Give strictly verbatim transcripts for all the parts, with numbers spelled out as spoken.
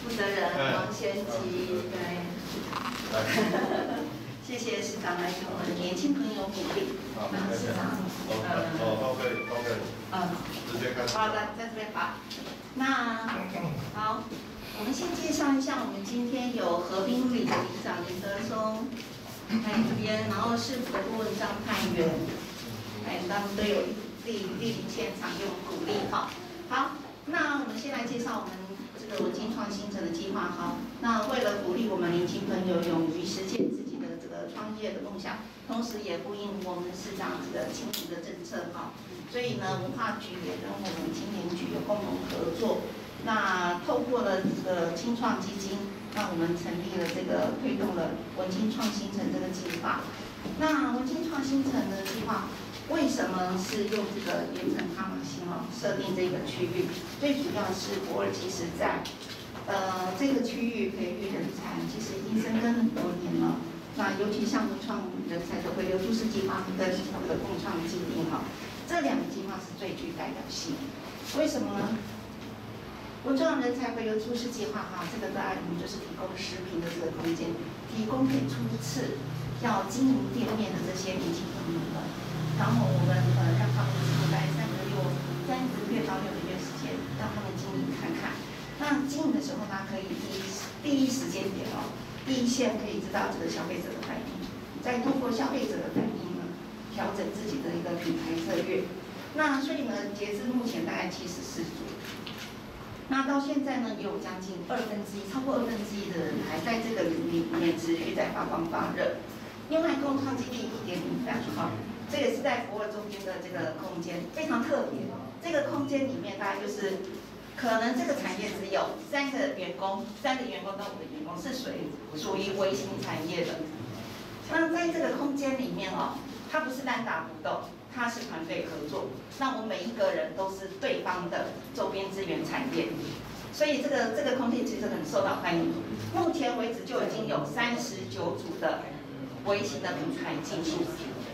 负责人王贤吉，对，谢谢市长来给我们年轻朋友鼓励。那市长， 呃，哦，都可以，都可以，嗯，直接开始。 好的，在这边好。那好，我们先介绍一下，我们今天有河滨里里长林德松在这边，然后市府的顾问张探员，哎，他们都有莅莅临现场给我们鼓励哈。好，那我们先来介绍我们这个文青创新城的计划哈。那为了鼓励我们年轻朋友勇于实践自己的这个创业的梦想，同时也呼应我们市长这个青年的政策哈。所以呢，文化局也跟我们青年局有共同合作。那透过了这个青创基金，那我们成立了这个推动了文青创新城这个计划。那文青创新城的计划，为什么是用这个盐城哈马星哦设定这个区域？最主要是博尔其实在呃这个区域培育人才，其实已经深耕很多年了。那尤其像文创人才的回流都市计划跟这个共创基地哈。这两个计划是最具代表性，为什么呢？文创人才回流都市计划哈，这个大家我们就是提供食品的这个空间，提供给初次要经营店面的这些年轻朋友们，然后我们呃让他们住在三个月、三个月到六个月时间，让他们经营看看。那经营的时候呢，可以第一第一时间点哦，第一线可以知道这个消费者的反应，再通过消费者的反应。调整自己的一个品牌策略，那所以呢，截至目前大概七十四组，那到现在呢，也有将近二分之一，超过二分之一的人还在这个里面持续在发光发热。另外，共创基地一点零版哈，这也是在博尔中间的这个空间非常特别。这个空间里面大概就是可能这个产业只有三个员工，三个员工到五个员工是属于属于微型产业的。那在这个空间里面哦。它不是单打独斗，它是团队合作。那我们每一个人都是对方的周边资源产业，所以这个这个空间其实很受到欢迎。目前为止就已经有三十九组的微型的品牌进驻。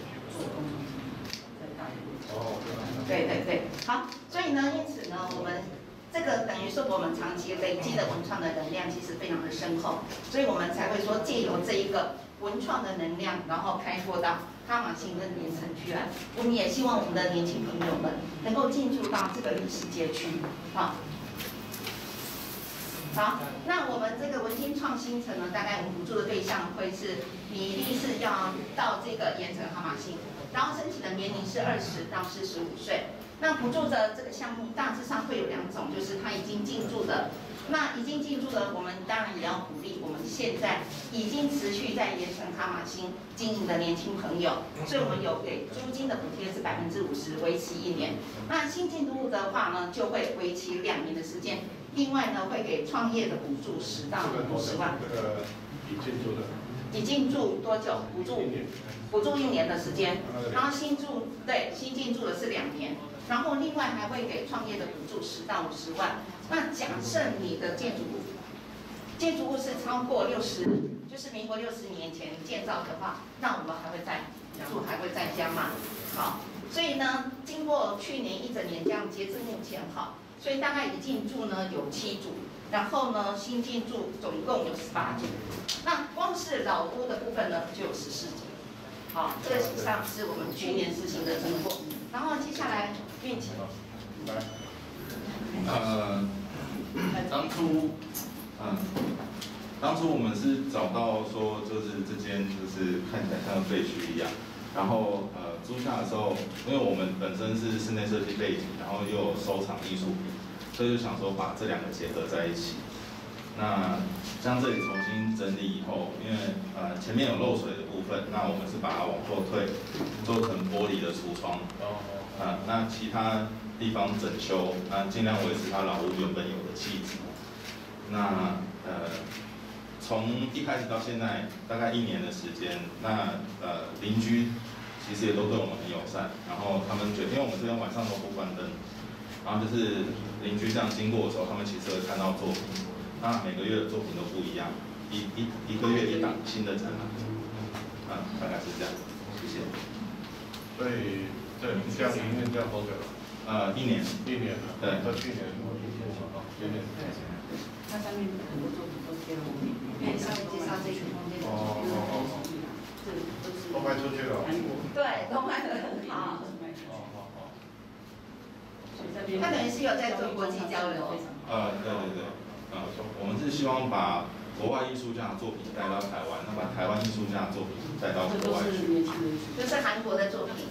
对对对，好，所以呢，因此呢，我们这个等于是我们长期累积的文创的能量，其实非常的深厚，所以我们才会说借由这一个文创的能量，然后开拓到哈马星跟盐城区来。我们也希望我们的年轻朋友们能够进驻到这个历史街区，好。好，那我们这个文青创新城呢，大概我们补助的对象会是比例是要到这个盐城哈马星，然后申请的年龄是二十到四十五岁。那补助的这个项目大致上会有两种，就是他已经进驻的。那已经进驻的，我们当然也要鼓励我们现在已经持续在盐城哈马星经营的年轻朋友，所以我们有给租金的补贴是百分之五十，为期一年。那新进入的话呢，就会为期两年的时间。另外呢，会给创业的补助十到五十万。 这个已进驻的， 已进驻多久？补助补助一年的时间，然后新驻对新进驻的是两年。然后另外还会给创业的补助十到五十万。那假设你的建筑物，建筑物是超过六十，就是民国六十年前建造的话，那我们还会再补助，还会再加码。好，所以呢，经过去年一整年这样，截至目前哈，所以大概已进驻呢有七组，然后呢新进驻总共有十八组。那光是老屋的部分呢就有十四组。好，这个以上是我们去年实行的成果。然后接下来运气， 来， 呃，当初，嗯，当初我们是找到说，就是这间就是看起来像废墟一样，然后呃租下的时候，因为我们本身是室内设计背景，然后又有收藏艺术品，所以就想说把这两个结合在一起。那将这里重新整理以后，因为呃前面有漏水的部分，那我们是把它往后退，做成玻璃的橱窗。哦。啊，那其他地方整修，那尽量维持它老屋原本有的气质。那呃，从一开始到现在大概一年的时间，那呃邻居其实也都对我们很友善，然后他们觉得，因为我们这边晚上都不关灯，然后就是邻居这样经过的时候，他们其实会看到作品。那每个月的作品都不一样，一一一个月一档新的展览，啊，大概是这样，谢谢。 所以对，这样营运这样多久了？ 呃，一年。 一年了。 对。 到去年，哦，今年。 它上面很多作品都贴了我们， 可以稍微介绍这个空间的作品。 这都是都卖出去了。 韩国。 对，都卖得很好。 哦好好。 他等于是有在做国际交流。 呃，对对对，呃，我们是希望把国外艺术家的作品带到台湾，那把台湾艺术家的作品带到国外去。 就是韩国的作品。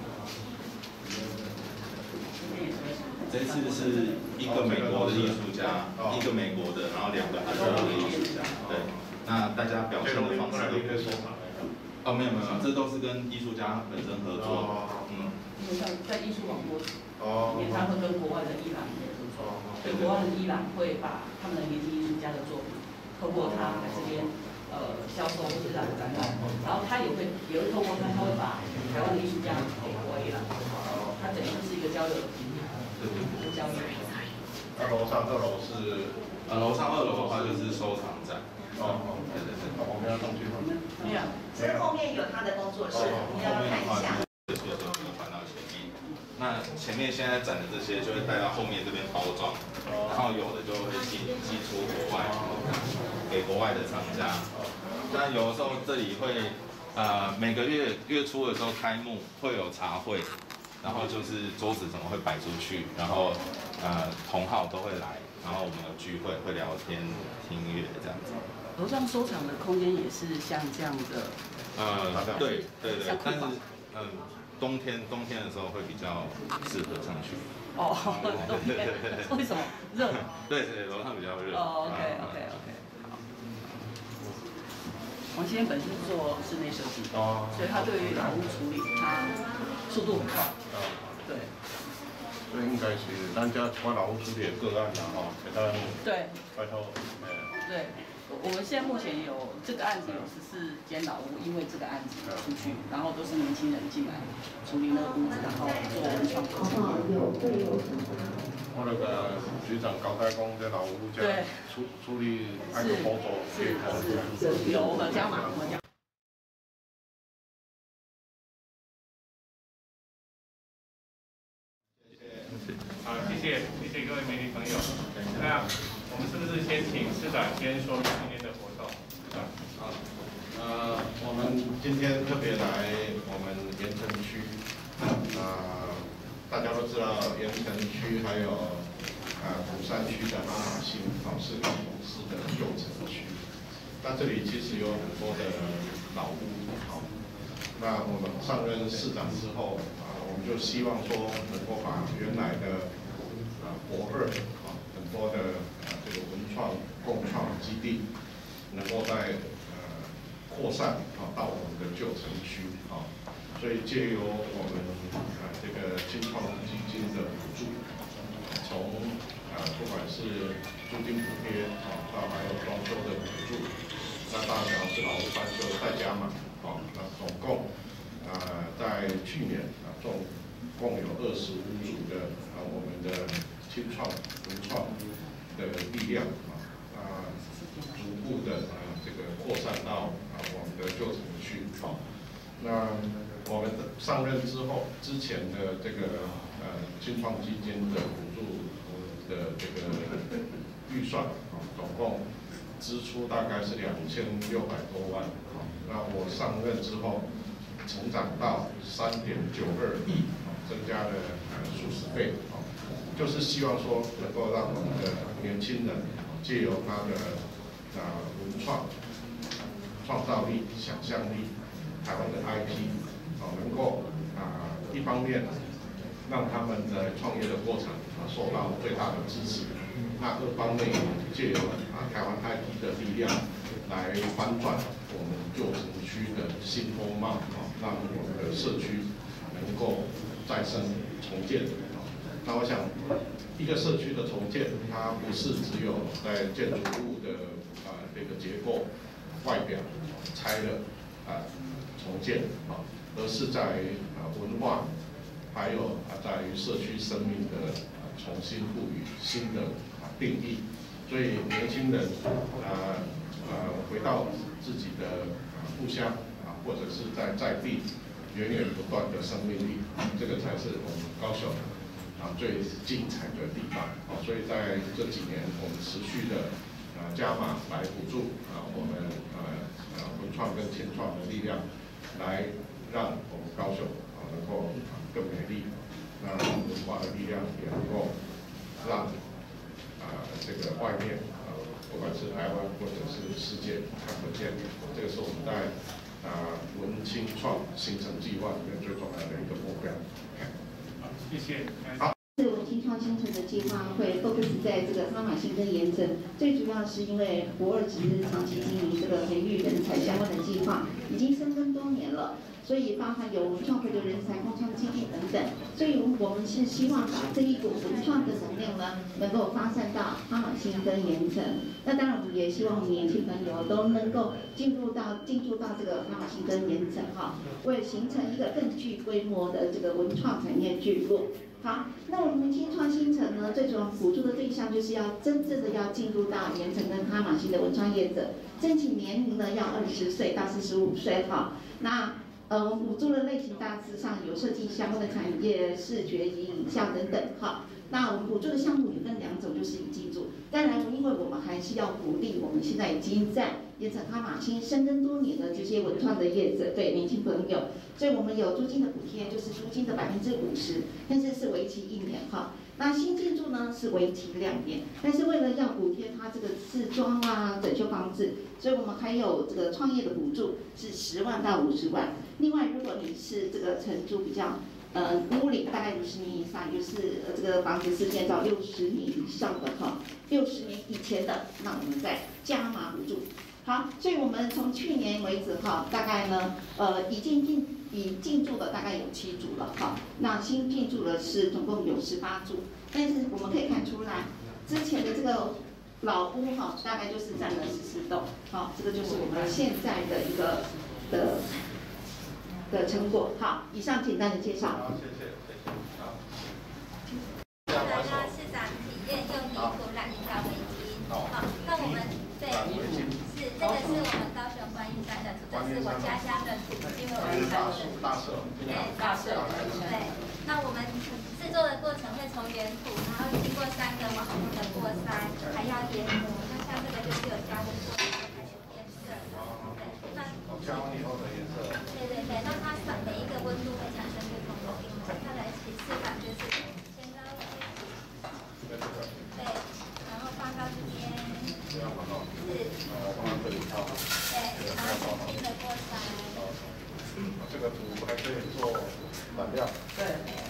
这次是一个美国的艺术家，一个美国的，然后两个韩国的艺术家。对，那大家表现的方式都不同。哦，没有没有，这都是跟艺术家本身合作。嗯。 因为像在艺术网络哦， 里面，他会跟国外的伊朗也合作，对，国外的伊朗会把他们的年轻艺术家的作品，透过他来这边呃销售或者让展览，然后他也会也会透过他，他会把台湾的艺术家给国外伊朗，他等于是一个交流的平台，对对对，交流。 那楼上二楼是， 呃，楼上二楼的话就是收藏展。 哦哦，对对对，我们要上去吗？ 没有， 其实后面有他的工作室，你要看一下。 这些都可以搬到前面。那前面现在展的这些就会带到后面这边包装，然后有的就会寄寄出国外，给国外的厂家。那有的时候这里会呃每个月月初的时候开幕会有茶会，然后就是桌子怎么会摆出去，然后呃同好都会来，然后我们有聚会会聊天听音乐这样子。 楼上收藏的空间也是像这样的。 呃，对对对，但是嗯。冬天冬天的时候会比较适合上去。 哦，冬天为什么热？ 对对，楼上比较热。 哦 ，OK OK OK。王先生本身做室内设计，哦，所以他对于老屋处理，他速度很快。哦，对。 所以应该是咱家我老屋处理的个案啦，吼，给他。 对。 拜托，哎。 对。我们现在目前有这个案子有十四间老屋，因为这个案子出去，然后都是年轻人进来处理那个屋子，然后做文创。 我那个局长交代讲，这老屋这处处理按个步骤， 是是是，有我们加码，我们加。 好，谢谢谢谢各位媒体朋友。那我们是不是先请市长先说明今天的活动？ 啊，好，呃，我们今天特别来我们盐城区，啊，大家都知道盐城区还有啊鼓山区的马马新好是高雄市的旧城区。那这里其实有很多的老屋，好，那我们上任市长之后啊，我们就希望说能够把原来的啊国二啊很多的啊这个文创共创基地，能够在呃扩散啊到我们的旧城区啊，所以借由我们啊这个青创基金的补助，从啊不管是租金补贴啊，到还有装修的补助，那大小是老屋翻修再加码啊，那总共啊在去年啊总共有二十五组的啊我们的青创文创的力量啊啊逐步的啊这个扩散到啊我们的旧城区啊，那我们上任之后之前的这个呃青创基金的补助的这个预算啊总共支出大概是两千六百多万，那我上任之后成长到三点九二亿，增加了呃数十倍，就是希望说能够让我们的年轻人借由他的啊文创、创造力、想象力、台湾的 I P， 啊能够啊一方面让他们在创业的过程啊受到最大的支持。那二方面借由啊台湾 I P 的力量来翻转我们旧城区的新风貌，啊，让我们的社区能够再生重建。那我想，一个社区的重建，它不是只有在建筑物的啊这个结构外表拆了啊重建啊，而是在啊文化，还有啊在于社区生命的啊重新赋予新的定义，所以年轻人啊呃回到自己的啊故乡啊，或者是在在地源源不断的生命力，这个才是我们高雄啊最精彩的地方啊。所以在这几年，我们持续的呃加码来补助啊、呃、我们呃呃文创跟青创的力量，来让我们高雄啊、呃、能够更美丽，那文化的力量也能够让啊、呃、这个外面啊、呃、不管是台湾或者是世界看得见，这个是我们在啊、呃、文青创新城计划里面最重要的一个目标。 好，谢谢。 好。 这文青创新城的计划会 focus 在这个哈马星跟盐城，最主要是因为博尔只是长期经营这个培育人才相关的计划，已经深耕多年了，所以包含有文创会的人才共创基地等等，所以我们是希望把这一股文创的能量呢，能够发散到哈马星跟盐城。那当然，我们也希望我们年轻朋友都能够进入到进入到这个哈马星跟盐城哈，为形成一个更具规模的这个文创产业聚落。好，那我们文青创新城呢，最主要补助的对象就是要真正的要进入到盐城跟哈马星的文创业者，申请年龄呢要二十岁到四十五岁哈。那呃，我们补助的类型大致上有设计相关的产业、视觉及影像等等哈。那我们补助的项目有分两种，就是以记住。当然，因为我们还是要鼓励我们现在已经在盐城哈马星深耕多年的这些文创的业者，对年轻朋友，所以我们有租金的补贴，就是租金的百分之五十，但是是为期一年哈。那新进驻呢是为期两年，但是为了要补贴它这个自装啊、整修房子，所以我们还有这个创业的补助是十万到五十万。另外，如果你是这个承租比较呃屋龄大概五十年以上，就是呃这个房子是建造六十年以上的哈，六十年以前的，那我们再加码补助。好，所以我们从去年为止哈，大概呢呃已经进已进驻的大概有七组了哈，那新进驻的是总共有十八组，但是我们可以看出来，之前的这个老屋哈，大概就是占了十四栋，好，这个就是我们现在的一个的的成果。好，以上简单的介绍。 好，谢谢，谢谢。好。 来到市长体验用泥土染营造围巾。好，那我们对是这个是我们高雄观音山的土，这是我家乡的土，因为我们山的大社， 对大社，对。那我们制作的过程会从原土，然后经过三个网目的过筛，还要研磨。那像这个就是有加工过的，还有变色。对，那加完以后的颜色。 对对对，那它每一个温度会产生不同的定位。它来起示法就是先高一些。对，然后放到这边。这样放到。是。哦，放到这里套。对，然后轻轻的过筛。 这个图还可以做染料。 对。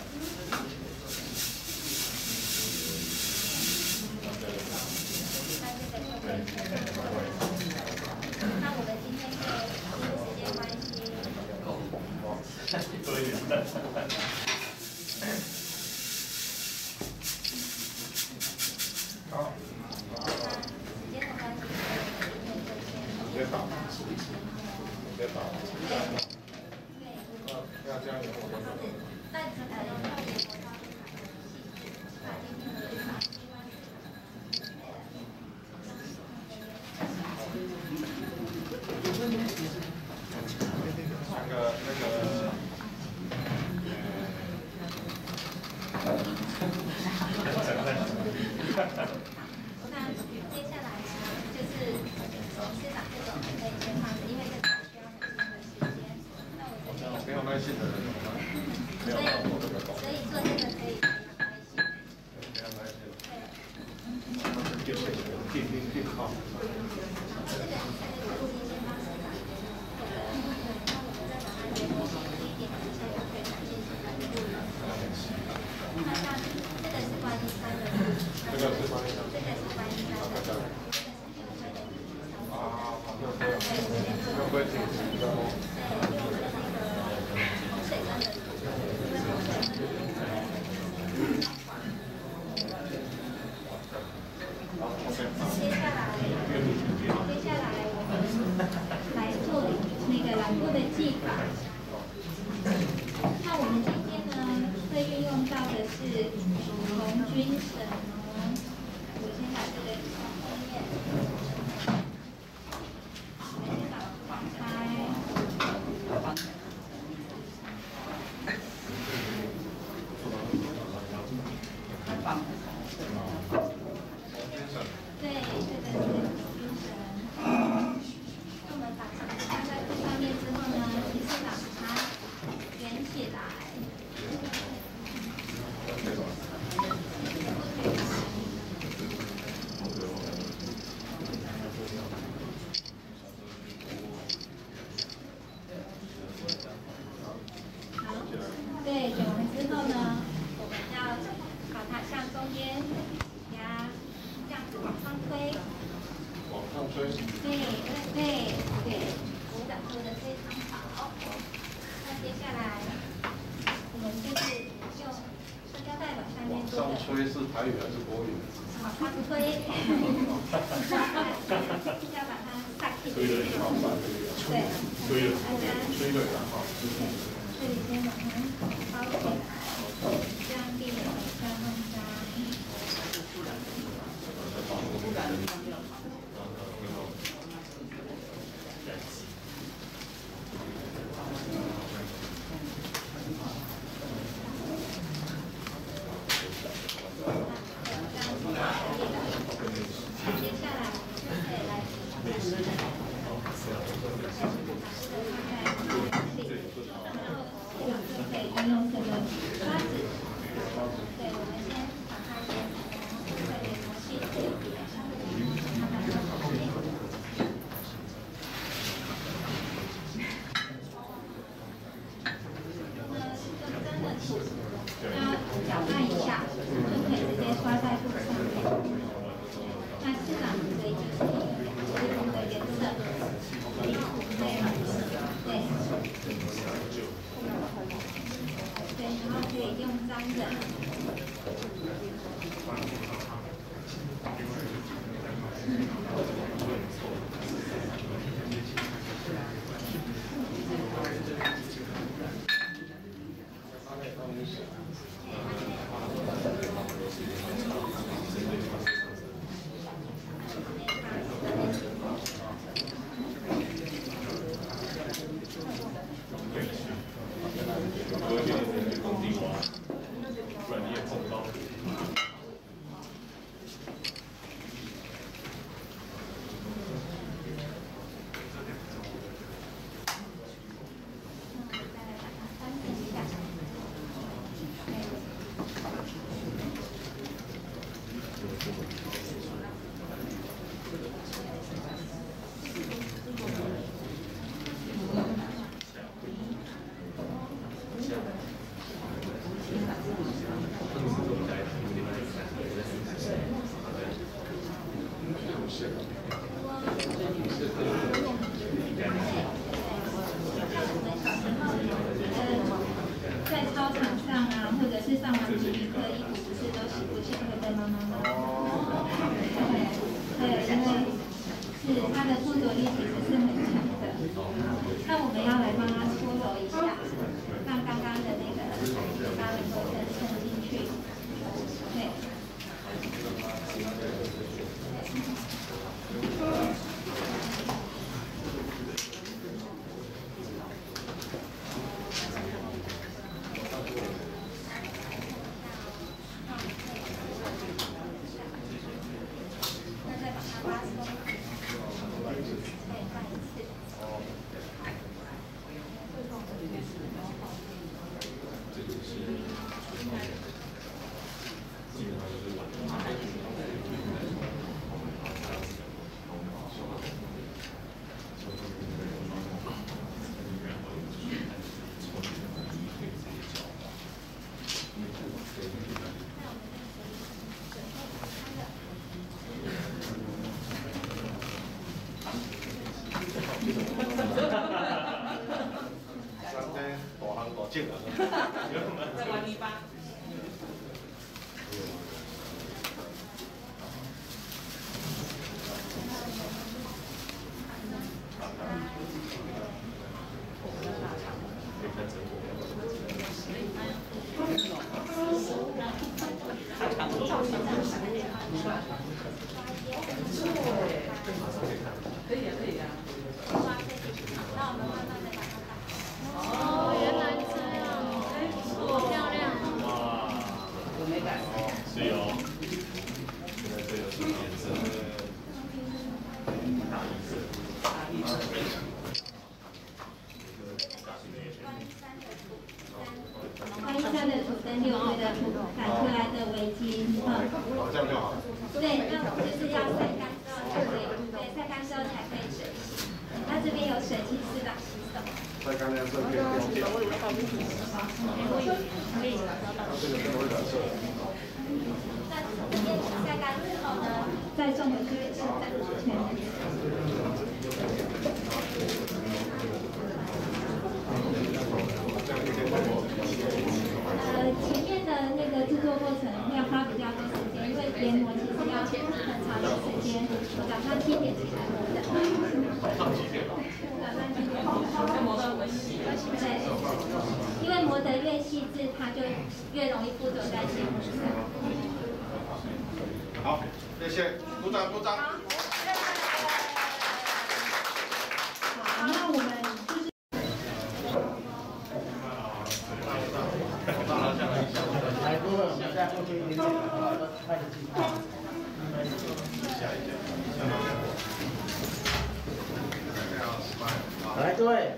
那我们今天就因为时间关系， 多一点。好。 时间的关系， 直接打，直接打。对。要这样以后就可以。 那只可用特别磨刀去把今天的对法。 那个那个， 那接下来呢，就是市长这种可以先放着，因为这个需要很长的时间。那我这边没有耐心的人怎么办？没有所以办法做这个动作。 所以做这个可以非常耐心。 非常耐心。 对。 就是定定定号。 这个这个就是先帮市长做的，那我们再把它研磨细致一点，之前就可以展现出来的路人。那像这个是观音山的， 这个是观音山， 这个是观音山的，这个是牛会的地图小组。 啊，牛会，牛会挺直的哦。 对，因为我们的那个洪水沟对对，鼓掌做得非常好。那接下来，我们就是用塑胶袋往下面做的。 往上吹是台语还是国语？ 往上推，要把它撒进去。对， 吹了，吹了，然后。 这里先把它包起来，这样避免等一下弄脏。接下来，可以来可以利用这个刷子，对，我们先把它先从这里从细节慢慢的往后面。那用真的土要搅拌一下，就可以直接刷在布上面。那市长可以就是不同的颜色，对，对。对，然后可以用粘的。在操场上啊，或者是上完体育课，衣服不是都洗不清会被妈妈骂。对，对，因为是它的附着力其实是很强的。那我们要来帮它搓揉一下，让刚刚的那个它能够更渗进去。对。 在玩泥巴。可以啊，可以啊。 那我们慢慢的把它打。 哦，原来这样，哎，好漂亮。 哇， 有美感。 是有。现在这个是颜色，大绿色。 大绿色。 观音山的土跟六岁的土赶出来的围巾，嗯， 这样就好了。 对，那就是要晒干之后才可以，对，晒干之后才可以水洗。那这边有水，请师长洗手。 晒干的色可以不用掉。 可以。 这个是会染色。 那这边晒干之后呢，再送回去市长。 越容易步走在前面上。 好，谢谢，鼓掌鼓掌。 好，那我们就是。 来，各位，我们现在过去一点点，开始计划。来，各位。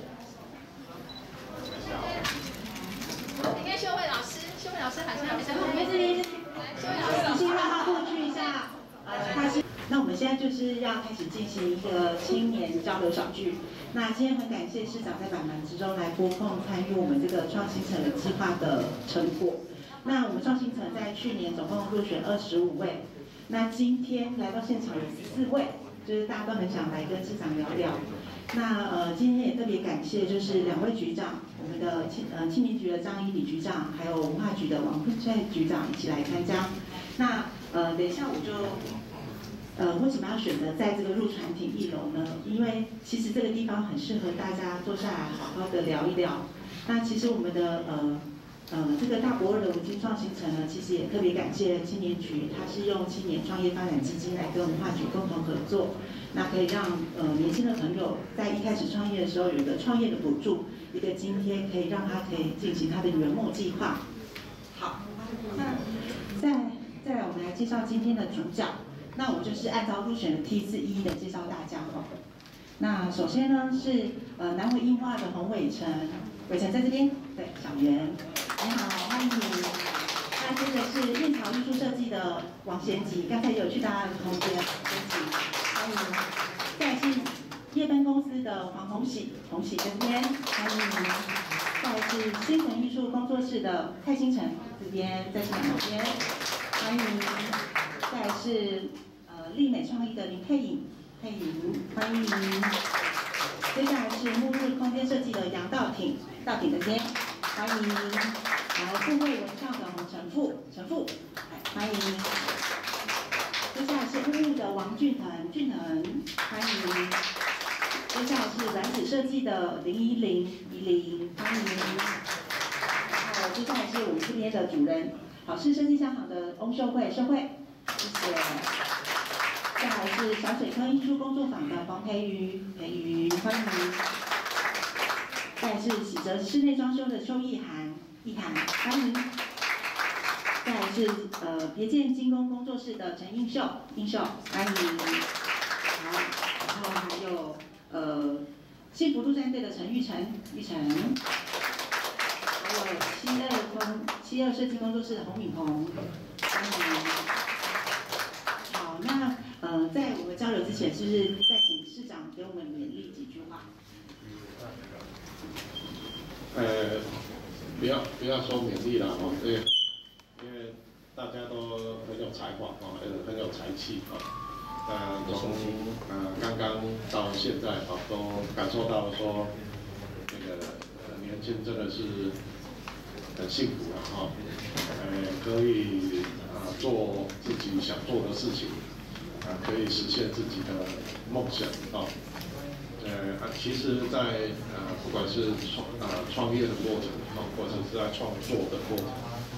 你看修慧老师，修慧老师好像比较后面。来，修慧老师， 先让他过去一下。呃，他是。那我们现在就是要开始进行一个青年交流小聚。那今天很感谢市长在百忙之中来拨空参与我们这个创新城的计划的成果。那我们创新城在去年总共入选二十五位，那今天来到现场有十四位，就是大家都很想来跟市长聊聊。那呃，今天也特别感谢就是两位局长，我们的青呃青年局的张一礼局长，还有文化局的王坤帅局长一起来参加。那呃，等一下我就。呃，为什么要选择在这个入船艇一楼呢？因为其实这个地方很适合大家坐下来好好的聊一聊。那其实我们的呃呃这个大博二的文青创新城呢，其实也特别感谢青年局，它是用青年创业发展基金来跟文化局共同合作，那可以让呃年轻的朋友在一开始创业的时候有一个创业的补助，一个津贴，可以让他可以进行他的圆梦计划。好，那再再来我们来介绍今天的主角。那我就是按照入选的梯次一一的介绍大家哈。那首先呢是呃南回映画的洪伟成，伟成在这边，对，小袁，你好，欢迎你。那接着是燕巢艺术设计的王贤吉，刚才有去大家的空间，贤吉，欢迎。再来是夜奔公司的黄宏喜，宏喜在这边，欢迎你。再来是新城艺术工作室的蔡新成，这边在场旁边，欢迎。再来是呃丽美创意的林佩颖，佩颖欢迎您。接下来是暮日空间设计的杨道挺，道挺这边欢迎。然后富贵文创的洪成富，成富，欢迎。接下来是雾雾的王俊腾，俊腾欢迎。接下来是软纸设计的林依林，依林欢迎。然后接下来是我们这边的主人，好事设计香行的翁秀慧，秀慧。谢谢。再来是小水坑艺术工作坊的黄培瑜，培瑜欢迎。再来是喜泽室内装修的邱意涵，意涵欢迎。再来是呃别见精工工作室的陈映秀，映秀欢迎。好，然后还有呃幸福陆战队的陈玉成，玉成。还有七二工七二设计工作室的洪敏红，欢迎。那呃，在我们交流之前，是不是再请市长给我们勉励几句话？ 呃，不要不要说勉励了哦，因为因为大家都很有才华哦，呃，很有才气哦。呃，从呃刚刚到现在啊，都感受到说，这个呃年轻真的是很幸福了哈，呃，可以啊做自己想做的事情。啊，可以实现自己的梦想啊！呃啊，其实在，在呃，不管是创啊创业的过程啊，或者是在创作的过程，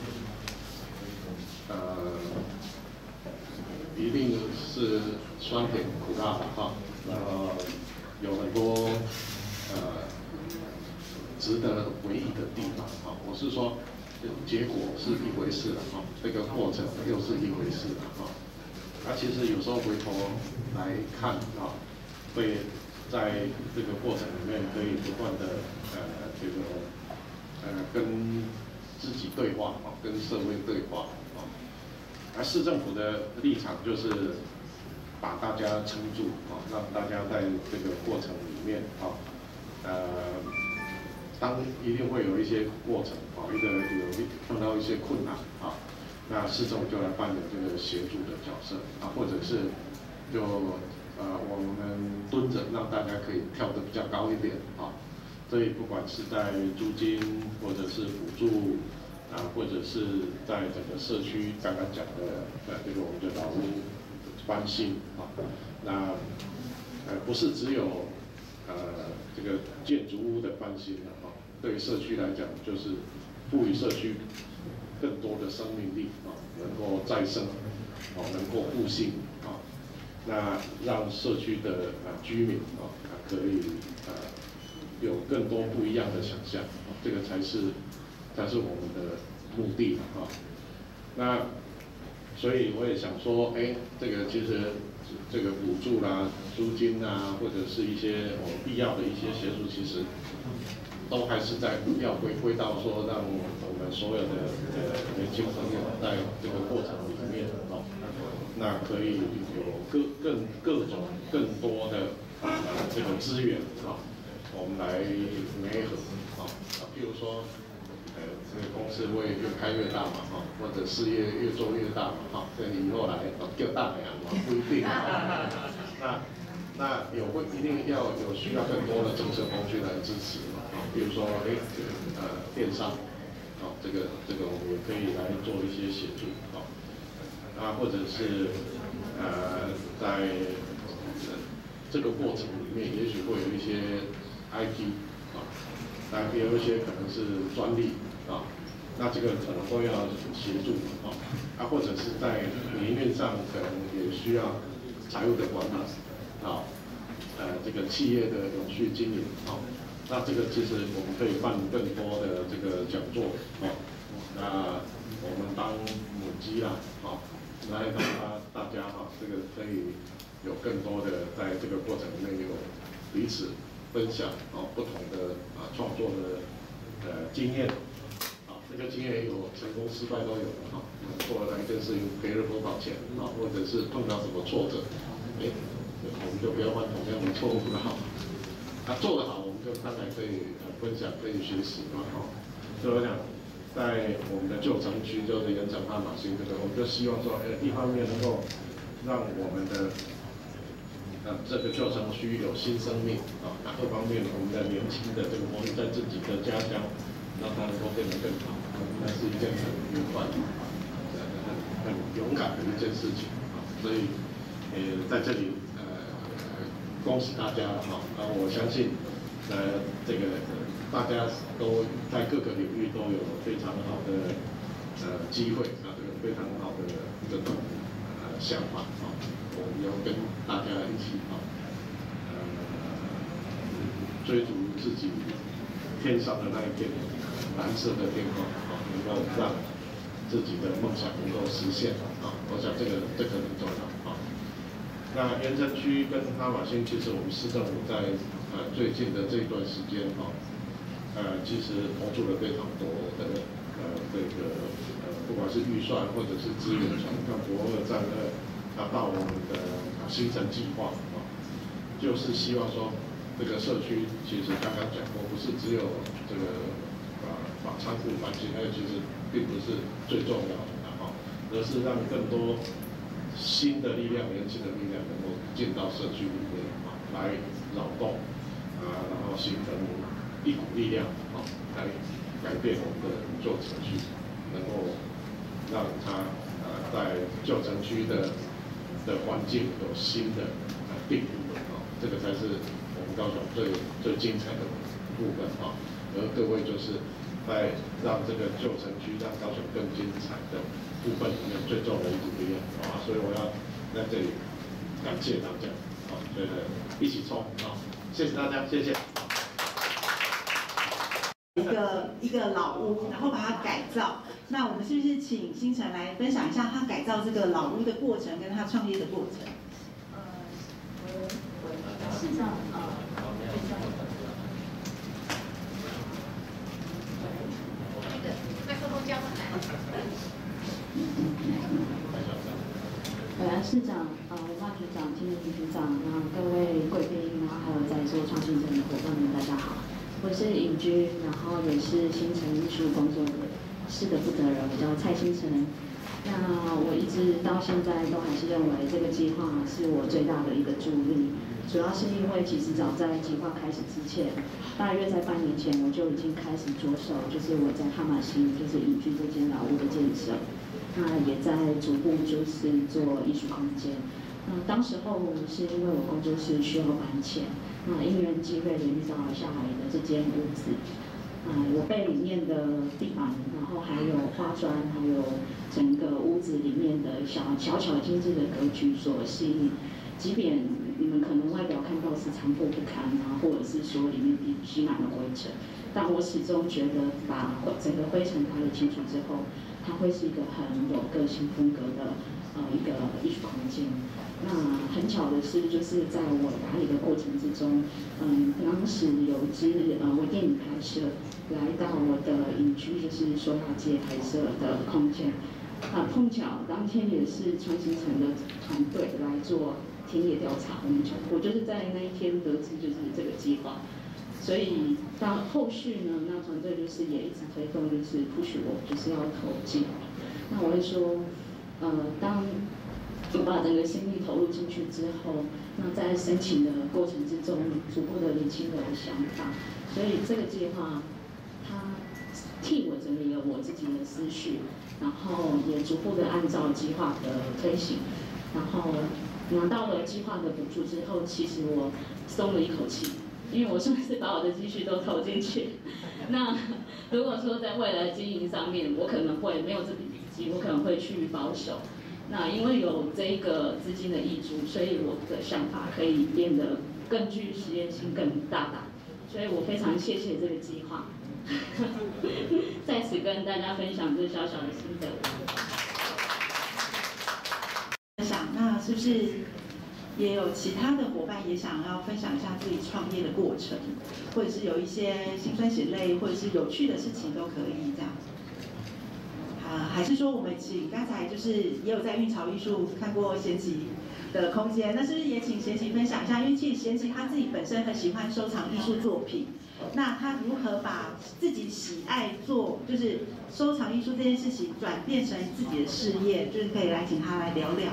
呃，一定是酸甜苦辣的哈。呃，有很多呃值得回忆的地方啊。我是说，结果是一回事了哈，这个过程又是一回事了哈。啊，其实有时候回头来看啊，会在这个过程里面可以不断的呃这个呃跟自己对话啊，跟社会对话啊。而市政府的立场就是把大家撑住啊，让大家在这个过程里面啊，呃，当一定会有一些过程啊，一个有碰到一些困难啊。那市政府就来扮演这个协助的角色啊，或者是就呃我们蹲着让大家可以跳得比较高一点啊，所以不管是在租金或者是补助啊，或者是在整个社区刚刚讲的呃这个我们的劳务翻新啊，那呃不是只有呃这个建筑物的翻新了啊，对社区来讲就是赋予社区更多的生命力啊，能够再生，哦，能够复兴啊，那让社区的啊居民啊可以呃有更多不一样的想象，这个才是才是我们的目的啊。那所以我也想说，哎，这个其实这个补助啦、租金啊，或者是一些我必要的一些协助，其实都还是在要回归到说，让我们所有的呃年轻朋友在这个过程里面哦，那可以有各更各种更多的呃这个资源啊，我们来媒合啊，譬如说。呃，这个公司会越开越大嘛，哈，或者事业越做越大嘛，哈，这以后来哦叫大洋嘛，不一定啊。那那有会一定要有需要更多的政策工具来支持嘛，啊，比如说哎，呃，电商，啊，这个这个我们也可以来做一些协助，啊，啊，或者是呃，在这个过程里面，也许会有一些 I P 啊。那也有一些可能是专利啊，那这个可能都要协助啊，啊或者是在营运上可能也需要财务的管理啊，呃这个企业的永续经营啊，那这个其实我们可以办更多的这个讲座啊，那我们当母鸡啦啊，来让大大家哈、啊、这个可以有更多的在这个过程里面有彼此。分享啊不同的啊创作的呃经验，啊这个经验有成功失败都有的哈，做了哪一件事情赔了多少钱啊，或者是碰到什么挫折，哎，我们就不要犯同样的错误了哈。他做得好，我们就当然可以呃分享，可以学习嘛哈。所以我想，在我们的旧城区，就是盐城、哈马星这个，我们就希望说，呃一方面能够让我们的那这个旧城区有新生命啊，那二方面我们的年轻的这个活力在自己的家乡，让它能够变得更好，那是一件很愉快、很很勇敢的一件事情啊。所以，呃，在这里呃，恭喜大家了哈。啊，我相信呃，这个大家都在各个领域都有非常好的呃机会啊，这个非常好的这种呃想法啊。我们要跟大家一起啊，呃，追逐自己天上的那一片蓝色的天空啊，能够让自己的梦想能够实现啊。我想这个这个很重要啊。那盐城区跟哈马星，其实我们市政府在呃最近的这一段时间啊，呃，其实投注了非常多的呃这个呃，不管是预算或者是资源，从看国二战二。达到我们的新城计划啊，就是希望说，这个社区其实刚刚讲过，不是只有这个把把仓库翻新，还有其实并不是最重要的啊，而是让更多新的力量、年轻的力量能够进到社区里面啊，来扰动啊，然后形成一股力量啊，来改变我们的旧城区，能够让它呃在旧城区的。的环境有新的呃定义啊，这个才是我们高雄最最精彩的部分啊。而各位就是在让这个旧城区让高雄更精彩的部分里面最重要的一股力量啊，所以我要在这里感谢大家啊，所以呢一起冲啊！谢谢大家，谢谢。 一个一个老屋，然后把它改造。那我们是不是请星辰来分享一下他改造这个老屋的过程，跟他创业的过程？ 呃，我我事实上啊， 那个麦克风交过来。 本来市长、呃文化局长、青年局局长，然后各位贵宾，然后还有在做创新城的伙伴们，大家好。我是尹居，然后也是新城艺术工作室的负责人，我叫蔡新城。那我一直到现在都还是认为这个计划是我最大的一个助力，主要是因为其实早在计划开始之前，大约在半年前我就已经开始着手，就是我在哈马星就是隐居这间老屋的建设，那也在逐步就是做艺术空间。那当时候是因为我工作室需要搬迁。那因缘际会的遇到下来的这间屋子， 嗯，我被里面的地板，然后还有花砖，还有整个屋子里面的小小巧精致的格局所吸引。即便你们可能外表看到是残破不堪，然后或者是说里面积满了灰尘，但我始终觉得把整个灰尘打理清楚之后，它会是一个很有个性风格的呃一个艺术空间。那很巧的是，就是在我打理的过程之中，嗯，当时有一支呃微电影拍摄来到我的影区，就是说要街拍摄的空间。啊，碰巧当天也是创新城的团队来做田野调查，我们就我就是在那一天得知就是这个计划，所以到后续呢，那团队就是也一直推动，就是 push 我就是要投进。那我会说，呃，当我把整个心力投入进去之后，那在申请的过程之中，逐步的理清了我的想法，所以这个计划它替我整理了我自己的思绪。然后也逐步的按照计划的推行，然后拿到了计划的补助之后，其实我松了一口气，因为我算是把我的积蓄都投进去。那如果说在未来经营上面，我可能会没有这笔资金，我可能会趋于保守。那因为有这一个资金的挹注，所以我的想法可以变得更具实验性、更大胆。所以我非常谢谢这个计划。在此跟大家分享这小小的心得。 想，那是不是也有其他的伙伴也想要分享一下自己创业的过程，或者是有一些辛酸血泪，或者是有趣的事情都可以这样。啊，还是说我们请刚才就是也有在运潮艺术看过贤琪的空间，那是不是也请贤琪分享一下？因为其实贤琪他自己本身很喜欢收藏艺术作品。那他如何把自己喜爱做，就是收藏艺术这件事情，转变成自己的事业，就是可以来请他来聊聊。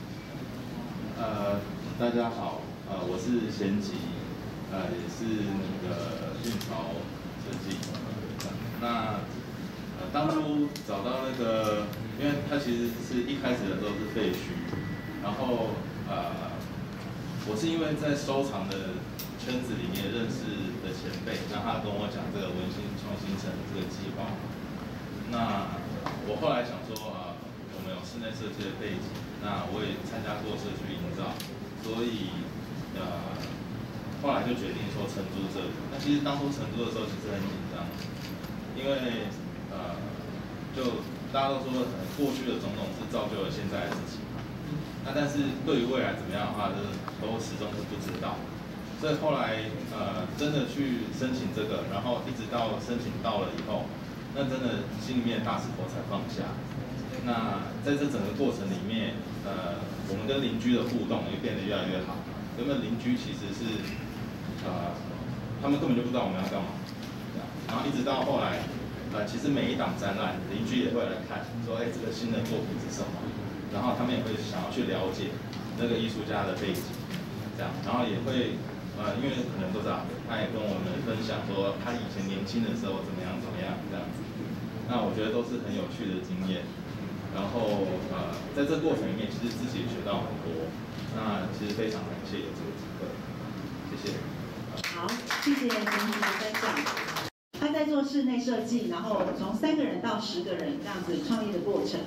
呃，大家好，呃，我是贤琪，呃，也是那个运潮设计。那呃，当初找到那个，因为它其实是一开始的时候是废墟，然后呃，我是因为在收藏的圈子里面认识的前辈，那他跟我讲这个文心创新城这个计划。那我后来想说啊、呃，我们有室内设计的背景，那我也参加过社区营造，所以呃，后来就决定说承租这里。那其实当初承租的时候其实很紧张，因为呃，就大家都说过去的种种是造就了现在的事情。那但是对于未来怎么样的话，就是都始终是不知道。所以后来呃真的去申请这个，然后一直到申请到了以后，那真的心里面大石头才放下。那在这整个过程里面，呃，我们跟邻居的互动也变得越来越好。原本邻居其实是呃，他们根本就不知道我们要干嘛，然后一直到后来，呃，其实每一档展览，邻居也会来看，说，哎，这个新的作品是什么？然后他们也会想要去了解那个艺术家的背景，这样，然后也会。呃，因为可能不知道，他也跟我们分享说他以前年轻的时候怎么样怎么样这样子。那我觉得都是很有趣的经验。然后呃，在这过程里面，其实自己也学到很多。那其实非常感谢有这个机会，谢谢。 好，谢谢贤琪的分享。他在做室内设计，然后从三个人到十个人这样子创业的过程。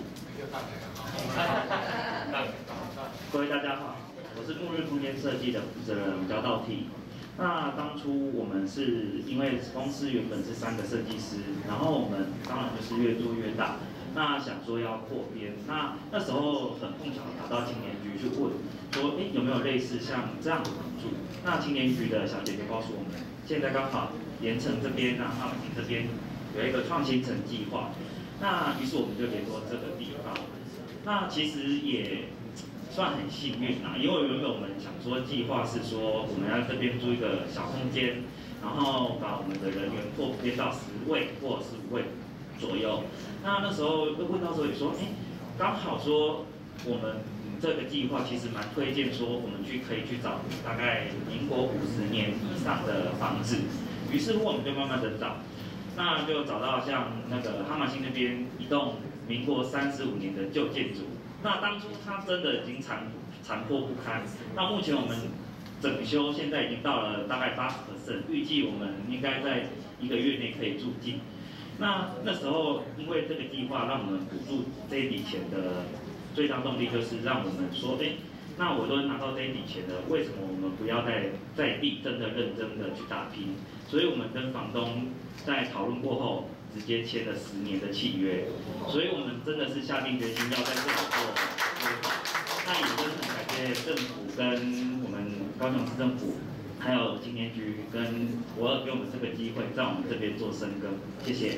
各位大家好。我是末日空间设计的负责人焦道体。那当初我们是因为公司原本是三个设计师，然后我们当然就是越做越大，那想说要扩编，那那时候很碰巧打到青年局去问，说哎有没有类似像这样的补助？那青年局的小姐就告诉我们，现在刚好盐城这边啊，哈尔滨这边有一个创新城计划，那于是我们就联络这个地方，那其实也。算很幸运啦，因为原本我们想说计划是说我们要这边租一个小空间，然后把我们的人员扩编到十位或十五位左右。那那时候问到时候也说，哎，刚好说我们这个计划其实蛮推荐说我们去可以去找大概民国五十年以上的房子。于是乎我们就慢慢的找，那就找到像那个哈马星那边一栋民国三十五年的旧建筑。那当初它真的已经残残破不堪。那目前我们整修现在已经到了大概八十%，预计我们应该在一个月内可以入境。那那时候因为这个计划让我们补助这一笔钱的最大动力就是让我们说，哎，那我都拿到这一笔钱了，为什么我们不要在在地真的认真的去打拼？所以我们跟房东在讨论过后，直接签了十年的契约。所以我们真的是下定决心要在这里做规划。那也真的很感谢政府跟我们高雄市政府。还有青年局跟博二给我们这个机会，在我们这边做深耕，谢谢。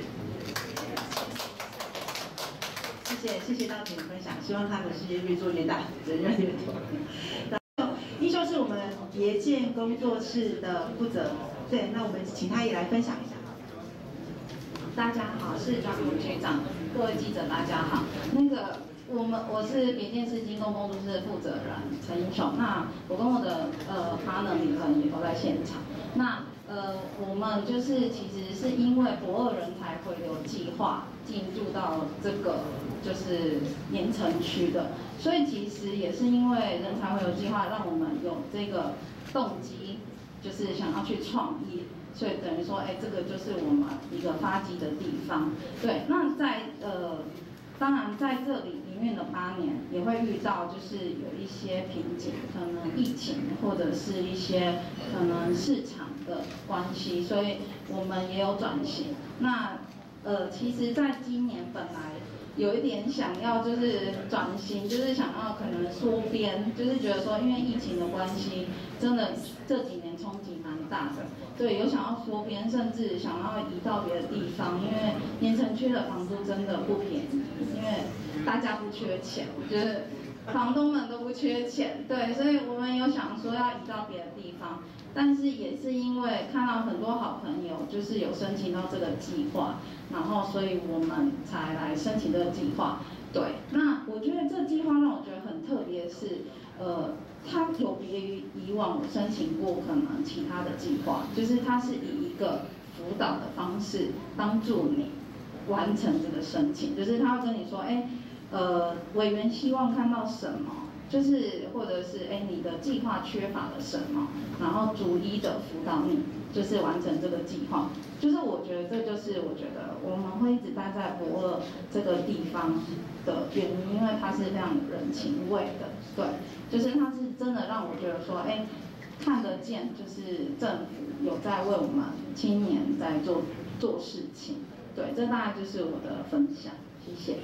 谢谢谢谢道婷的分享，希望他的事业越做越大，人越来越多。然后依旧是我们别建工作室的负责，对，那我们请他也来分享一下。 大家好，是庄副局长，各位记者大家好。那个我们我是别建市经工工作室的负责人陈英雄，那我跟我的呃 partner 李恒也都在现场。那呃我们就是其实是因为博二人才回流计划进驻到这个就是盐城区的，所以其实也是因为人才回流计划让我们有这个动机，就是想要去创业。所以等于说，哎，这个就是我们一个发迹的地方。对，那在呃，当然在这里里面的八年，也会遇到就是有一些瓶颈，可能疫情或者是一些可能市场的关系，所以我们也有转型。那呃，其实在今年本来有一点想要就是转型，就是想要可能缩编，就是觉得说因为疫情的关系，真的这几年冲击蛮大的。对，有想要缩编，甚至想要移到别的地方，因为盐城区的房租真的不便宜，因为大家不缺钱，就是房东们都不缺钱，对，所以我们有想说要移到别的地方，但是也是因为看到很多好朋友就是有申请到这个计划，然后所以我们才来申请这个计划。对，那我觉得这计划让我觉得很特别是，呃。它有别于以往我申请过可能其他的计划，就是它是以一个辅导的方式帮助你完成这个申请，就是他会跟你说，哎，呃，委员希望看到什么，就是或者是哎你的计划缺乏了什么，然后逐一的辅导你，就是完成这个计划。就是我觉得这就是我觉得我们会一直待在博二这个地方的原因，因为它是非常有人情味的，对。就是它是真的让我觉得说，哎，看得见，就是政府有在为我们青年在做做事情，对，这大概就是我的分享，谢谢。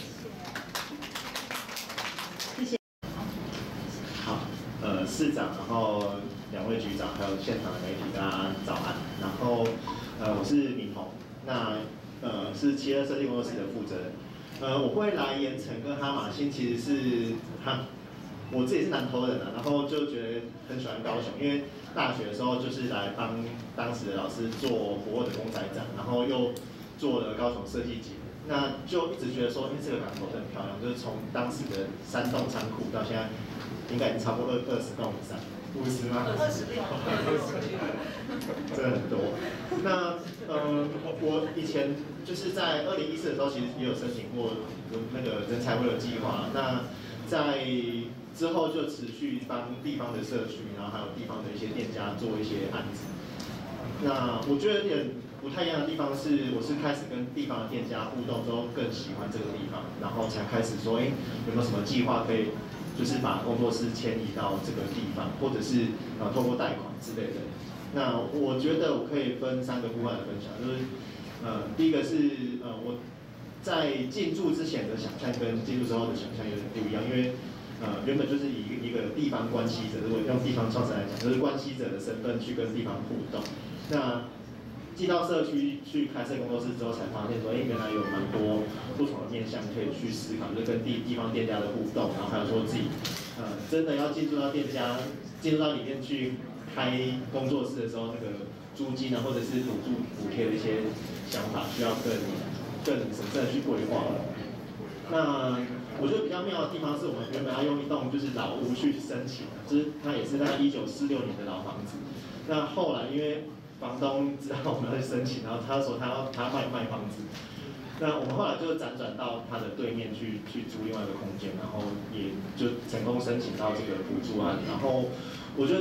谢谢。 好，呃，市长，然后两位局长，还有现场的媒体，大家早安。然后，呃，我是明宏，那呃是七二设计工作室的负责人。呃，我会来盐城跟哈马星，其实是哈。我自己是南投人啊，然后就觉得很喜欢高雄，因为大学的时候就是来帮当时的老师做博二的公仔展，然后又做了高雄设计节，那就一直觉得说，哎，这个港口很漂亮，就是从当时的三栋仓库到现在，应该已经超过二二十栋以上，五十吗？ 二十六， 真的很多。那呃，我以前就是在二零一四的时候，其实也有申请过那个人才会的计划，那在之后就持续帮地方的社区，然后还有地方的一些店家做一些案子。那我觉得有点不太一样的地方是，我是开始跟地方的店家互动之后，更喜欢这个地方，然后才开始说，哎，有没有什么计划可以，就是把工作室迁移到这个地方，或者是呃透过贷款之类的。那我觉得我可以分三个部分来分享，就是呃第一个是呃我在进驻之前的想象跟进驻之后的想象有点不一样，因为。呃，原本就是以一个地方关系者，如果用地方创生来讲，就是关系者的身份去跟地方互动。那进到社区去开设工作室之后，才发现说，哎，原来有蛮多不同的面向可以去思考，就是跟地地方店家的互动，然后还有说自己，呃，真的要进入到店家，进入到里面去开工作室的时候，那个租金啊，或者是补助补贴的一些想法，需要更更审慎的去规划。那我觉得比较妙的地方是我们原本要用一栋就是老屋去申请，就是它也是在一九四六年的老房子。那后来因为房东知道我们要去申请，然后他说他要他卖卖房子，那我们后来就辗转到他的对面去去租另外一个空间，然后也就成功申请到这个补助案。然后我觉得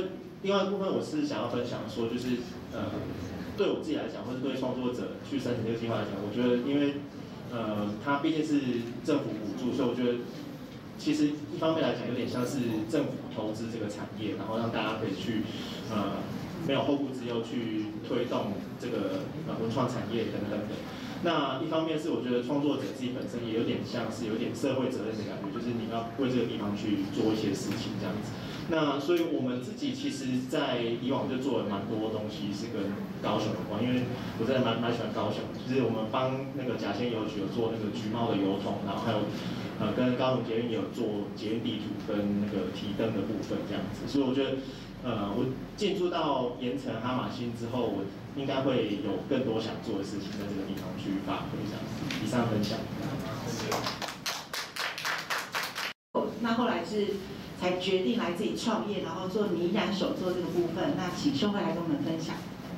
另外一部分我是想要分享说，就是呃，对我自己来讲，或者对创作者去申请这个计划来讲，我觉得因为呃，它毕竟是政府补助，所以我觉得其实一方面来讲，有点像是政府投资这个产业，然后让大家可以去呃没有后顾之忧去推动这个呃文创产业等等的。那一方面是我觉得创作者自己本身也有点像是有点社会责任的感觉，就是你要为这个地方去做一些事情这样子。那所以我们自己其实，在以往就做了蛮多东西是跟高雄有关，因为我真的蛮蛮喜欢高雄，就是我们帮那个甲仙邮局有做那个橘猫的邮筒，然后还有呃跟高雄捷运也有做捷运地图跟那个提灯的部分这样子，所以我觉得。呃，我进驻到盐城哈马星之后，我应该会有更多想做的事情，在这个地方去发挥。这样，以上分享。 那后来是才决定来自己创业，然后做泥染手作这个部分。那请秀慧来跟我们分享。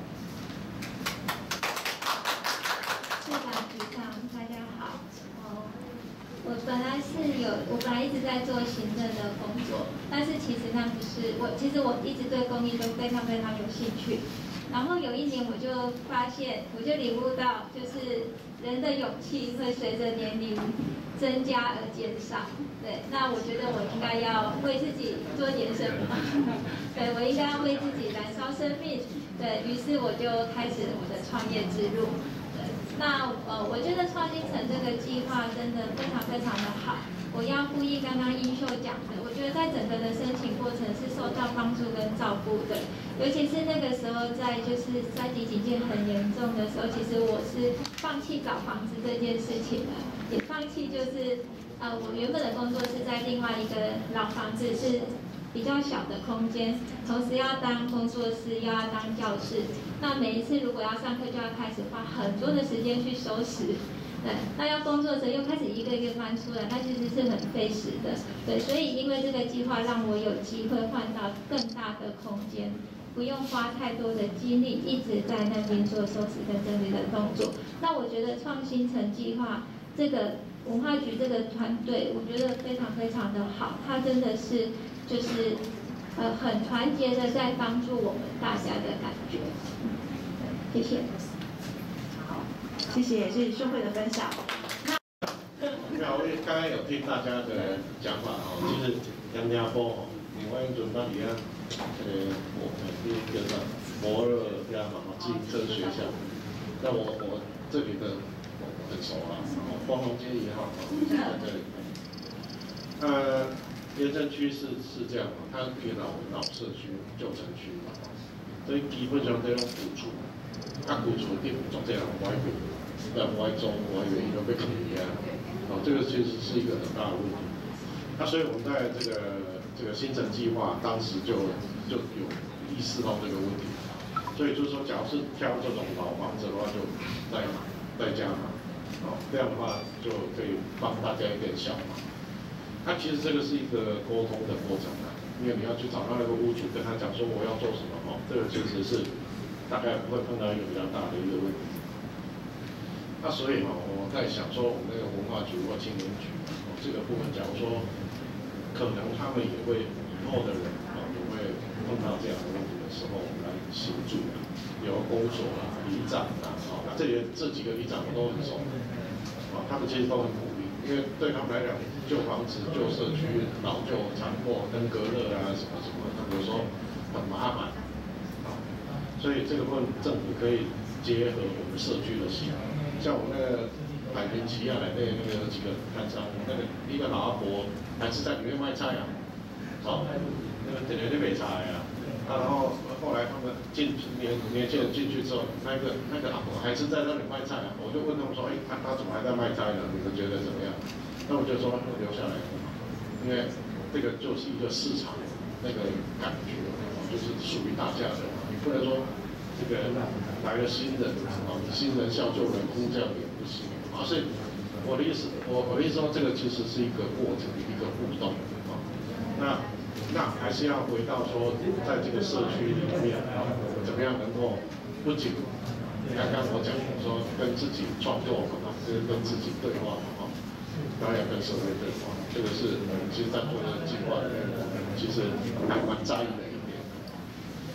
市长、局长，大家好。哦，我本来是有，我本来一直在做行政的工作，但是其实那不是我，其实我一直对公益都非常非常有兴趣。然后有一年我就发现，我就领悟到，就是人的勇气会随着年龄增加而减少。对，那我觉得我应该要为自己做点什么。对，我应该要为自己燃烧生命。对，于是我就开始我的创业之路。那呃，我觉得创新城这个计划真的非常非常的好。我要呼应刚刚英秀讲的，我觉得在整个的申请过程是受到帮助跟照顾的，尤其是那个时候在就是三级警戒很严重的时候，其实我是放弃找房子这件事情了，也放弃就是呃我原本的工作是在另外一个老房子是。比较小的空间，同时要当工作室，又要当教室。那每一次如果要上课，就要开始花很多的时间去收拾。对，那要工作者又开始一个一个搬出来，那其实是很费时的。对，所以因为这个计划让我有机会换到更大的空间，不用花太多的精力一直在那边做收拾跟整理的动作。那我觉得创新城计划这个文化局这个团队，我觉得非常非常的好，它真的是。就是呃很团结的在帮助我们大家的感觉，谢谢。 好，谢谢，谢谢秀慧的分享。 没有，我刚刚有听大家的讲法哦，其实新加坡哦，另外一种那里啊，呃，我第一个是摩尔加嘛，自己这个学校，那我我这里的我很熟了，哦，光荣街一号在这里，呃。盐城区是是这样嘛，它是一个老老社区、旧城区嘛，所以基本上都用古厝，啊古厝地总这样歪北，在歪中、歪远都被肯定啊，哦，这个其实是一个很大的问题。那所以我们在这个这个新城计划当时就就有意识到这个问题，所以就是说，假如是挑这种老房子的话，就再再加嘛，哦，这样的话就可以帮大家一点小忙。那其实这个是一个沟通的过程啊，因为你要去找到那个屋主，跟他讲说我要做什么哦，这个其实是大概会碰到一个比较大的一个问题。那所以哈，我在想说，我们那个文化局或青年局哦，这个部分，假如说可能他们也会以后的人啊，也会碰到这样的问题的时候来协助，有公所啊、里长啊，哦，那这里这几个里长我都很熟，啊，他们其实都很鼓励。因为对他们来讲，旧房子、旧社区、老旧残破、登革热啊什么什么，有时候很麻烦，啊，所以这个部分政府可以结合我们社区的习惯，像我们那个海滨旗亚来那那个几个摊商，那个一个老阿婆还是在里面卖菜啊，好，那个等于就没菜啊，啊，然后后来他们进年年轻人进去之后，那个那个阿婆还是在那里卖菜啊，我就问他们说，哎，他他怎么还在卖菜呢？你们觉得怎么样？那我就说留下来，因为这个就是一个市场那个感觉，就是属于大家的，你不能说这个来了新人啊，新人笑旧人哭，这样也不行啊。所以我的意思，我我的意思说，这个其实是一个过程，一个互动啊。那那还是要回到说，在这个社区里面啊，怎么样能够不仅刚刚我讲说跟自己创作嘛，就是跟自己对话嘛，当然要跟社会对话，这个是我们其实在做这个计划里面，我们其实还蛮在意的一点。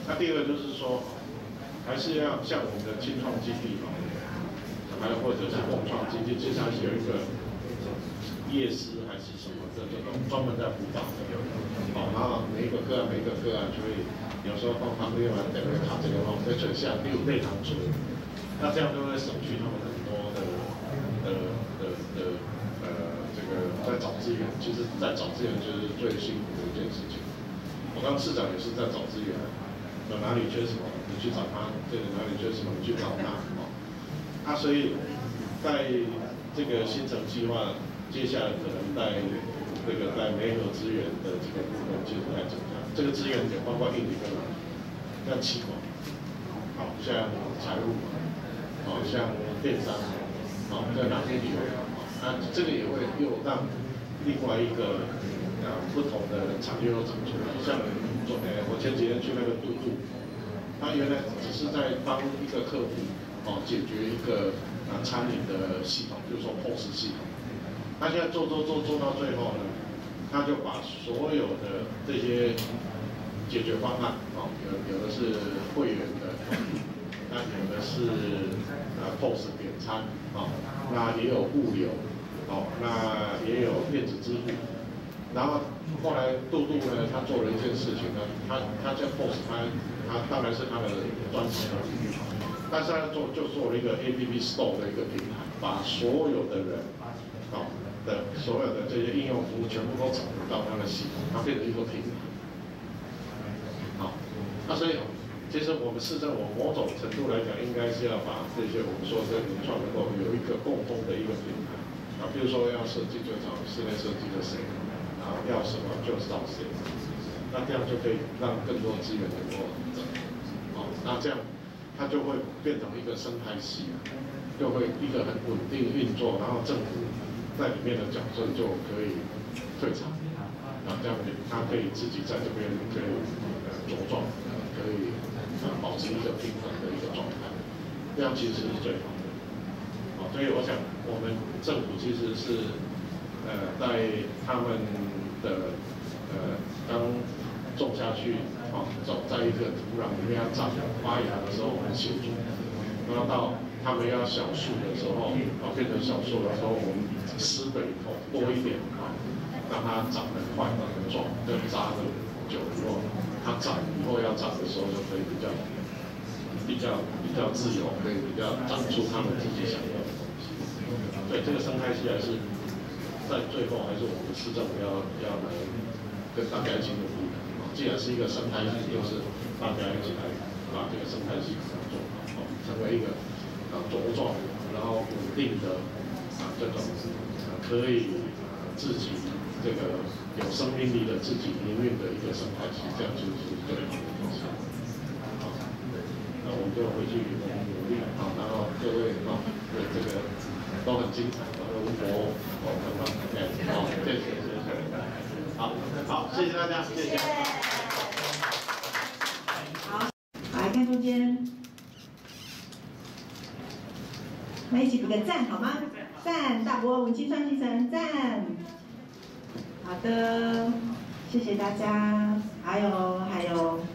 那第二个就是说，还是要像我们的青创基地嘛，还有或者是共创基地，接下来有一个业师还是什么的这种专门在辅导的，好，然后每一个个案每一个个案就会有时候放旁边完等会卡这个哦，在水下六内堂组，那这样就会省去他们很多的的的的呃这个在找资源，其实在找资源就是最辛苦的一件事情。我刚市长也是在找资源，有哪里缺什么你去找他，这个哪里缺什么你去找他，哦，啊，所以在这个新城计划。接下来可能在这个在媒合资源的这个部分就是在增加，这个资源也包括硬体跟软体，像企管，好像财务，好像电商，好在哪边有，啊这个也会又让另外一个啊不同的产业又长出来，像昨呃我前几天去那个杜杜，他原来只是在帮一个客户哦解决一个啊餐饮的系统，就是说 P O S 系统。他现在做做做做到最后呢，他就把所有的这些解决方案，哦，有有的是会员的，那有的是呃 P O S 点餐，哦，那也有物流，哦，那也有电子支付。然后后来杜杜呢，他做了一件事情呢，他他在 P O S 他他当然是他的专辑了，但是他做就做了一个 A P P Store 的一个平台，把所有的人，哦。的所有的这些应用服务全部都找不到它的系统，它变成一个平台。好，那所以其实我们市政府某种程度来讲，应该是要把这些我们说的文创能够有一个共通的一个平台啊，比如说要设计就找室内设计的谁，啊要什么就找谁，那这样就可以让更多资源能够整。好，那这样它就会变成一个生态系，就会一个很稳定运作，然后政府。在里面的角色就可以退场，然后这样他可以自己在这边可以呃茁壮，可以呃保持一个平衡的一个状态，这样其实是最好的。好，所以我想我们政府其实是呃在他们的呃刚种下去，好，走在一个土壤里面要长发芽的时候，我们协助，然后到他们要小树的时候，啊变成小树的时候，我们施肥头多一点啊，让它长得快、长得壮，跟扎的久以后，它长以后要长的时候就可以比较比较比较自由，可以比较长出他们自己想要的东西。所以这个生态系还是在最后还是我们市政府要要来跟大家一起努力的。既然是一个生态系，就是大家一起来把这个生态系给它做好，成为一个啊茁壮，然后稳定的啊这种。可以自己这个有生命力的自己营运的一个生态系，这样就是最好的东西。好，那我们就回去努力，好，然后各位啊，对这个都很精彩，然后吴博，我们帮大家，好，谢谢谢谢，好，好，谢谢大家，谢谢。 好，来看中间，那一起比个赞好吗？赞，大伯文青创新城赞。好的，谢谢大家。还有还有。